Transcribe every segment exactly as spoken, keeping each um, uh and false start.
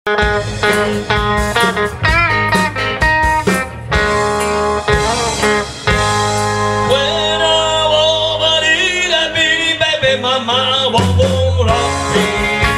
Mama won't rock me.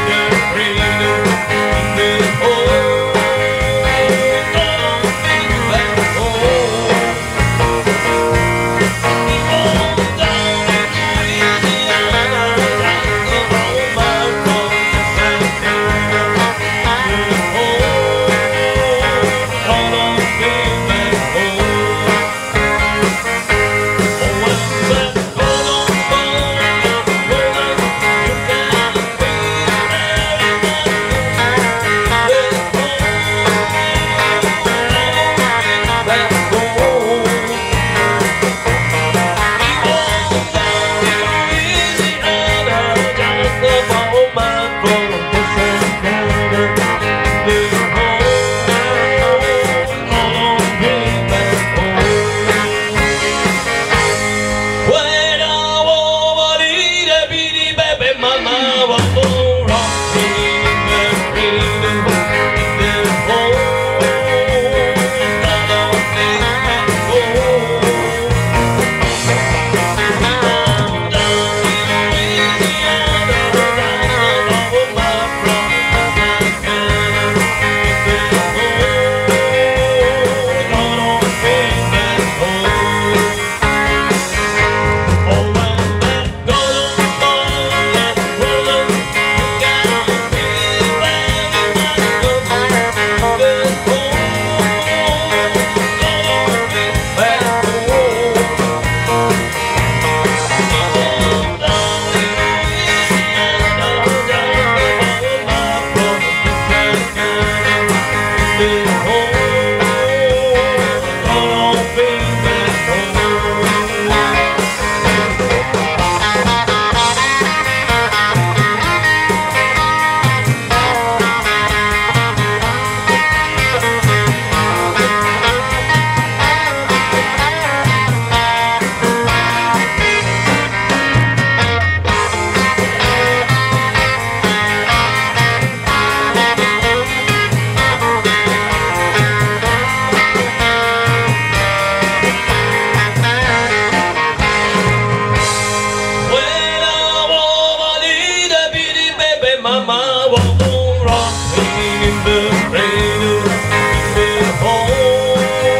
Mama won't rock me in the cradle, in the hole,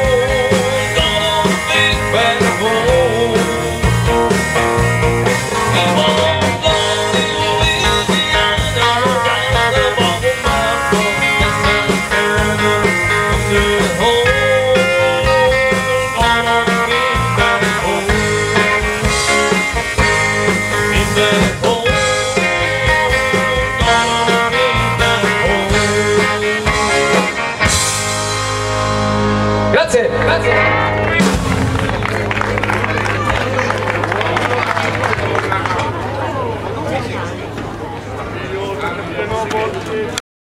gonna big bad hole. We won't go to Louisiana, down the bottom of the Santana, in the hole, gonna big bad hole, in the hole. Grazie, grazie.